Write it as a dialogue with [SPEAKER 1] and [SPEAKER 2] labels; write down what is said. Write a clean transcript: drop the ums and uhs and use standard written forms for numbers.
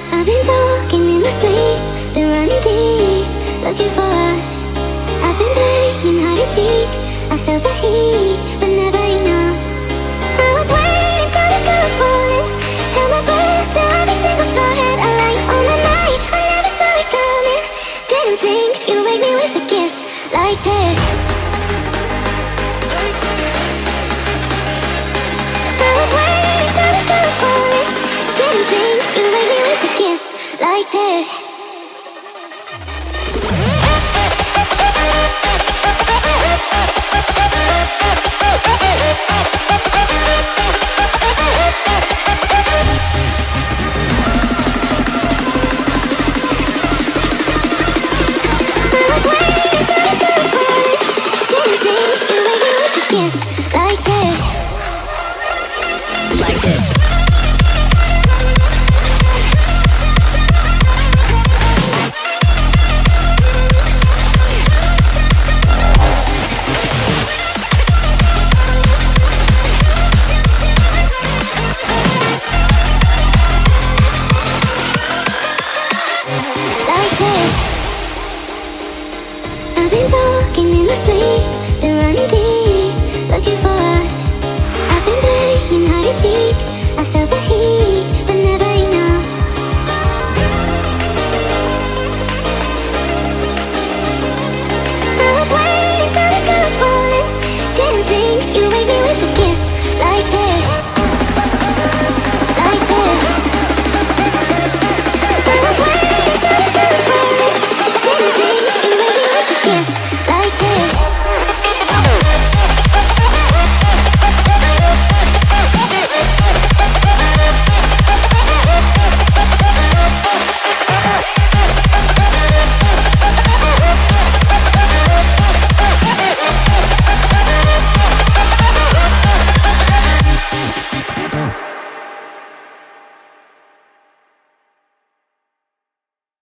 [SPEAKER 1] I've been talking in my sleep, been running deep, looking for us. I've been playing hide and seek, I felt the heat, but never enough. I was waiting till the sky was falling, held my breath till every single star had a light on my mind. I never saw it coming, didn't think you'd wake me with a kiss like this. I was waiting till the sky was falling, didn't think you'd wake me with a kiss like this.